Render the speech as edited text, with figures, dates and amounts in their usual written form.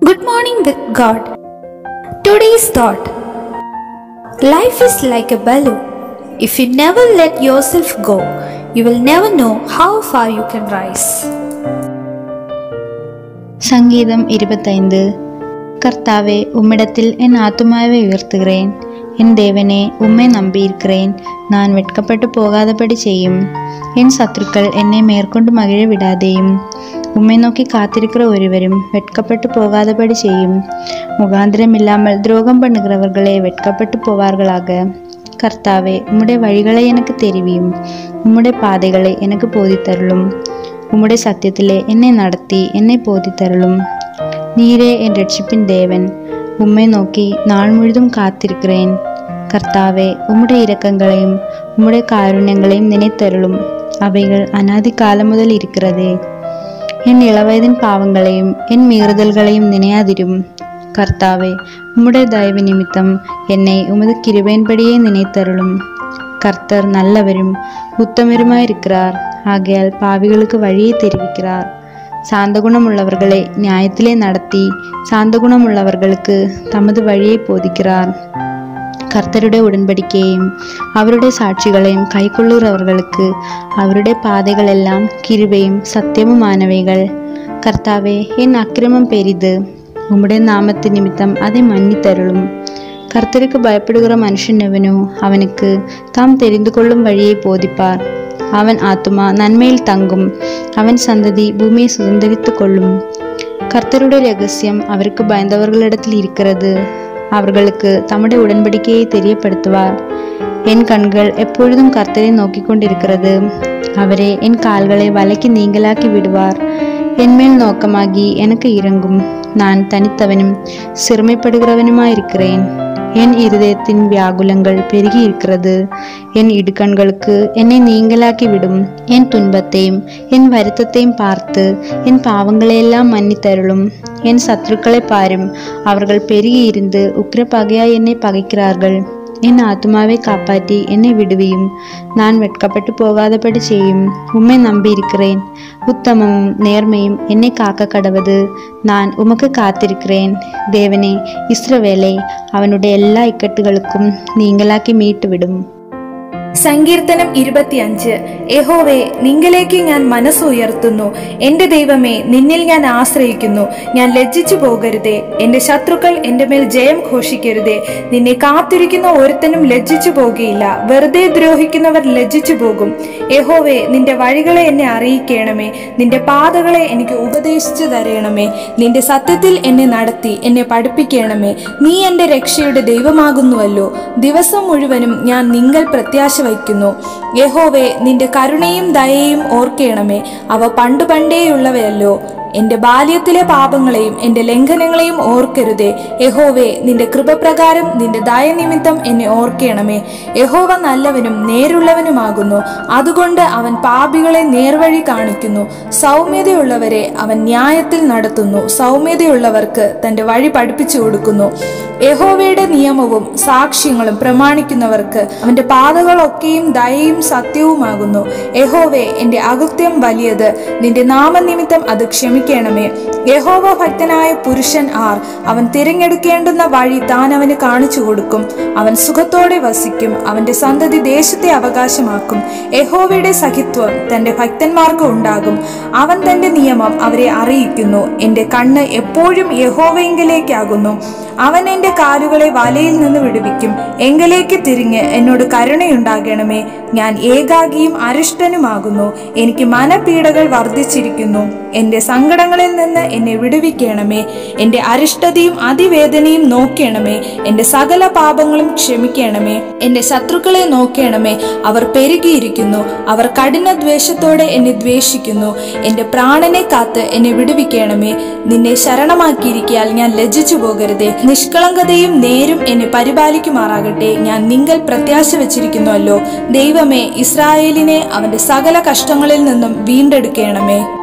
Good morning with God. Today's thought: life is like a balloon. If you never let yourself go, you will never know how far you can rise. சங்கீதம் 25. கர்த்தாவே, உம்மிடத்தில் என் ஆத்துமாவை உயர்த்துகிறேன். என் தேவனே, உம்மை நம்பியிருக்கிறேன். நான் வெட்கப்பட்டு போகாதபடி செய்யும். என் சத்துருக்கள் என்னை மேற்கொண்டு மகிழ விடாதேயும். உம்மை நோக்கி காத்திருக்கிற ஒருவரும் வெட்கப்பட்டு போகாதபடி செய்யும். முகாந்திரம் இல்லாமல் துரோகம் பண்ணுகிறவர்களே வெட்கப்பட்டு போவார்களாக. கர்த்தாவே, உம்முடைய வழிகளை எனக்கு தெரிவியும். உம்முடைய பாதைகளை எனக்கு போதித்தருளும். உம்முடைய சத்தியத்திலே என்னை நடத்தி என்னை போதித்தருளும். நீரே என் ரட்சிப்பின் தேவன். உம்மை நோக்கி நாள் முழுதும் காத்திருக்கிறேன். கர்த்தாவே, உம்முடைய இரக்கங்களையும் உம்முடைய காருண்யங்களையும் நினைத்தருளும். அவைகள் அநாதி காலம் முதல் இருக்கிறதே. என் இளவயதின் பாவங்களையும் என் மீறுதல்களையும் நினையாதிரும். கர்த்தாவே, உம்முடைய தயவு நிமித்தம் என்னை உமது கிருபையின்படியே நினைத்தருளும். கர்த்தர் நல்லவரும் உத்தமருமாயிருக்கிறார். ஆகையால் பாவிகளுக்கு வழியை தெரிவிக்கிறார். சாந்த குணம் உள்ளவர்களை நியாயத்திலே நடத்தி சாந்த குணம் உள்ளவர்களுக்கு தமது வழியை போதிக்கிறார். கர்த்தருடைய உடன்படிக்கையையும் அவருடைய சாட்சிகளையும் கைக்கொள்ளுகிறவர்களுக்கு அவருடைய பாதைகள் எல்லாம் கிருபையும் சத்தியமுமானவைகள். கர்த்தாவே, என் அக்கிரமம் பெரிது. உம்முடைய நாமத்து நிமித்தம் அதை மன்னித்தருளும். கர்த்தருக்கு பயப்படுகிற மனுஷன் எவனோ அவனுக்கு தாம் தெரிந்து கொள்ளும் வழியை போதிப்பார். அவன் ஆத்துமா நன்மையில் தங்கும். அவன் சந்ததி பூமியை சுதந்திரித்து கொள்ளும். கர்த்தருடைய ரகசியம் அவருக்கு பயந்தவர்களிடத்தில் இருக்கிறது. அவர்களுக்கு தம்முடைய உடன்படிக்கையை தெரியப்படுத்துவார். என் கண்கள் எப்பொழுதும் கர்த்தரை நோக்கி கொண்டிருக்கிறது. அவரே என் கால்களை வலைக்கு நீங்களாக்கி விடுவார். என்மேல் நோக்கமாகி எனக்கு இரங்கும். நான் தனித்தவனும் சிறுமைப்படுகிறவனுமாயிருக்கிறேன். என் இருதயத்தின் வியாகுலங்கள் பெருகி இருக்கிறது. என் இடுக்கண்களுக்கு என்னை நீங்களாக்கி விடும். என் துன்பத்தையும் என் வருத்தத்தையும் பார்த்து என் பாவங்களையெல்லாம் மன்னித்தருளும். என் சத்துருக்களை பாரும். அவர்கள் பெருகி இருந்து உக்கிர பகையாய் என்னை பகைக்கிறார்கள். என் ஆத்துமாவை காப்பாற்றி என்னை விடுவியும். நான் வெட்கப்பட்டு போகாதபடி செய்யும். உம்மை நம்பியிருக்கிறேன். உத்தமமும் நேர்மையும் என்னை காக்க கடவது. நான் உமக்கு காத்திருக்கிறேன். தேவனே, இஸ்ரவேலை அவனுடைய எல்லா இக்கட்டுகளுக்கும் നീங்களாക്കി மீட்டுவிடும். സങ്കീർത്തനം 25. യഹോവേ, നിങ്കലേക്ക് ഞാൻ മനസ്സുയർത്തുന്നു. എന്റെ ദൈവമേ, നിന്നിൽ ഞാൻ ആശ്രയിക്കുന്നു. ഞാൻ ലജ്ജിച്ചു പോകരുതേ. എന്റെ ശത്രുക്കൾ എന്റെ മേൽ ജയം ഘോഷിക്കരുതേ. നിന്നെ കാത്തിരിക്കുന്ന ഒരുത്തനും ലജ്ജിച്ചു പോകുകയില്ല. വെറുതെ ദ്രോഹിക്കുന്നവർ ലജ്ജിച്ചു പോകും. യഹോവേ, നിന്റെ വഴികളെ എന്നെ അറിയിക്കണമേ. നിന്റെ പാതകളെ എനിക്ക് ഉപദേശിച്ചു തരണമേ. നിന്റെ സത്യത്തിൽ എന്നെ നടത്തി എന്നെ പഠിപ്പിക്കണമേ. നീ എന്റെ രക്ഷയുടെ ദൈവമാകുന്നുവല്ലോ. ദിവസം മുഴുവനും ഞാൻ നിങ്ങൾ പ്രത്യാശ വയ്ക്കുന്നു. യഹോവേ, നിന്റെ കരുണയും ദയയും ഓർക്കണമേ. അവ പണ്ടുപണ്ടേയുള്ളവയല്ലോ. എന്റെ ബാല്യത്തിലെ പാപങ്ങളെയും എന്റെ ലംഘനങ്ങളെയും ഓർക്കരുതേ. യഹോവേ, നിന്റെ കൃപപ്രകാരം നിന്റെ ദയനിമിത്തം എന്നെ ഓർക്കണമേ. യഹോവ നല്ലവനും നേരുള്ളവനുമാകുന്നു. അതുകൊണ്ട് അവൻ പാപികളെ നേർവഴി കാണിക്കുന്നു. സൗമ്യതയുള്ളവരെ അവൻ ന്യായത്തിൽ നടത്തുന്നു. സൗമ്യതയുള്ളവർക്ക് തന്റെ വഴി പഠിപ്പിച്ചു കൊടുക്കുന്നു. യഹോവയുടെ നിയമവും സാക്ഷ്യങ്ങളും പ്രമാണിക്കുന്നവർക്ക് അവന്റെ പാതകളൊക്കെയും ദയയും സത്യവുമാകുന്നു. യഹോവേ, എന്റെ അകൃത്യം വലിയത്. നിന്റെ നാമനിമിത്തം അത് ക്ഷമിക്കണമേ. യഹോവ ഭക്തനായ പുരുഷൻ ആർ? അവൻ തിരഞ്ഞെടുക്കേണ്ടുന്ന വഴി താൻ അവന് കാണിച്ചു കൊടുക്കും. അവൻ സുഖത്തോടെ വസിക്കും. അവന്റെ സന്തതി ദേശത്തെ അവകാശമാക്കും. യഹോവയുടെ സഖിത്വം തന്റെ ഭക്തന്മാർക്ക് ഉണ്ടാകും. അവൻ തന്റെ നിയമം അവരെ അറിയിക്കുന്നു. എന്റെ കണ്ണ് എപ്പോഴും യഹോവയെങ്കിലേക്കാകുന്നു. അവൻ എന്റെ കാലുകളെ വലയിൽ നിന്ന് വിടുവിക്കും. എങ്കിലേക്ക് തിരിഞ്ഞ് എന്നോട് കരുണയുണ്ടാകണമേ. ഞാൻ ഏകാകിയും അരിഷ്ടനുമാകുന്നു. എനിക്ക് മനപീഡകൾ വർദ്ധിച്ചിരിക്കുന്നു. എന്റെ സങ്കടങ്ങളിൽ നിന്ന് എന്നെ വിടുവിക്കണമേ. എന്റെ അരിഷ്ടതയും അതിവേദനയും നോക്കണമേ. എന്റെ സകല പാപങ്ങളും ക്ഷമിക്കണമേ. എന്റെ ശത്രുക്കളെ നോക്കണമേ. അവർ പെരുകിയിരിക്കുന്നു. അവർ കഠിന ദ്വേഷത്തോടെ എന്നെ ദ്വേഷിക്കുന്നു. എന്റെ പ്രാണനെ കാത്ത് എന്നെ വിടുവിക്കണമേ. നിന്നെ ശരണമാക്കിയിരിക്കാൽ ഞാൻ ലജ്ജിച്ചു പോകരുതേ. നിഷ്കളങ്കതയും നേരും എന്നെ പരിപാലിക്കുമാറാകട്ടെ. ഞാൻ നിങ്ങൾ പ്രത്യാശ വെച്ചിരിക്കുന്നുവല്ലോ. ദൈവമേ, ഇസ്രായേലിനെ അവന്റെ സകല കഷ്ടങ്ങളിൽ നിന്നും വീണ്ടെടുക്കണമേ.